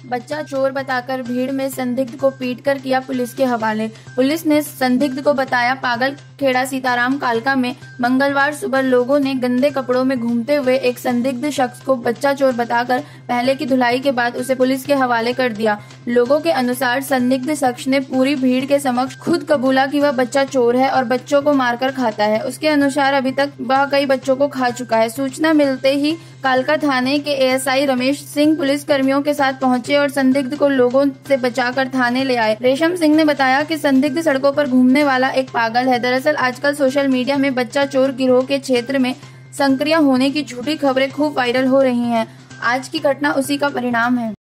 बच्चा चोर बताकर भीड़ में संदिग्ध को पीटकर किया पुलिस के हवाले। पुलिस ने संदिग्ध को बताया पागल खेड़ा सीताराम कालका में मंगलवार सुबह लोगों ने गंदे कपड़ों में घूमते हुए एक संदिग्ध शख्स को बच्चा चोर बताकर पहले की धुलाई के बाद उसे पुलिस के हवाले कर दिया। लोगों के अनुसार संदिग्ध शख्स ने पूरी भीड़ के समक्ष खुद कबूला कि वह बच्चा चोर है और बच्चों को मारकर खाता है। उसके अनुसार अभी तक वह कई बच्चों को खा चुका है। सूचना मिलते ही कालका थाने के एएसआई रमेश सिंह पुलिस कर्मियों के साथ पहुंचे और संदिग्ध को लोगों से बचाकर थाने ले आए। रेशम सिंह ने बताया कि संदिग्ध सड़कों पर घूमने वाला एक पागल है। दरअसल आजकल सोशल मीडिया में बच्चा चोर गिरोह के क्षेत्र में सक्रिय होने की झूठी खबरें खूब वायरल हो रही हैं। आज की घटना उसी का परिणाम है।